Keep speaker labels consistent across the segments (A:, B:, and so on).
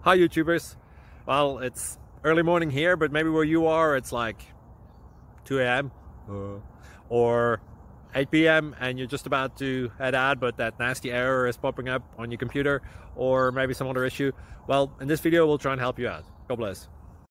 A: Hi YouTubers. Well, it's early morning here, but maybe where you are it's like 2 a.m. or 8 p.m. and you're just about to head out, but that nasty error is popping up on your computer, or maybe some other issue. Well, in this video we'll try and help you out. God bless.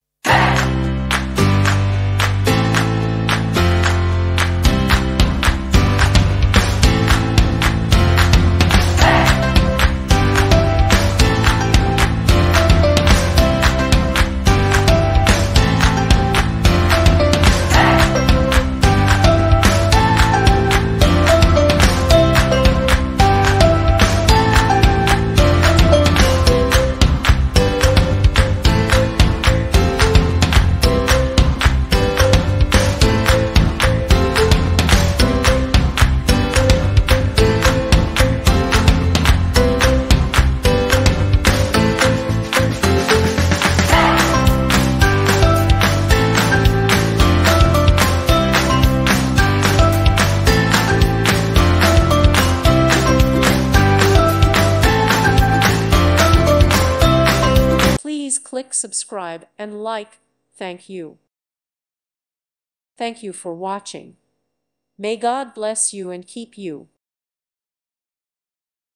B: Please click subscribe and like. Thank you. Thank you for watching. May God bless you and keep you.